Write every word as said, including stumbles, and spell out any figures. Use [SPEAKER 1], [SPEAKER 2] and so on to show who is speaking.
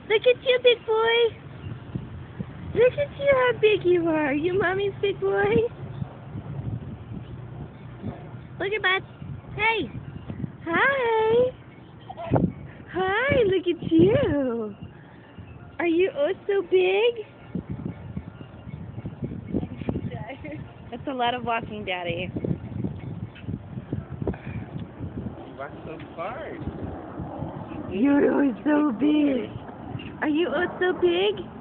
[SPEAKER 1] Look at you, big boy. Look at you, how big you are. You mommy's big boy. Look at Bud. Hey. Hi. Hi, look at you. Are you oh so big? That's a lot of walking, Daddy.
[SPEAKER 2] You walk so far.
[SPEAKER 1] You're oh so big. Are you oh so big?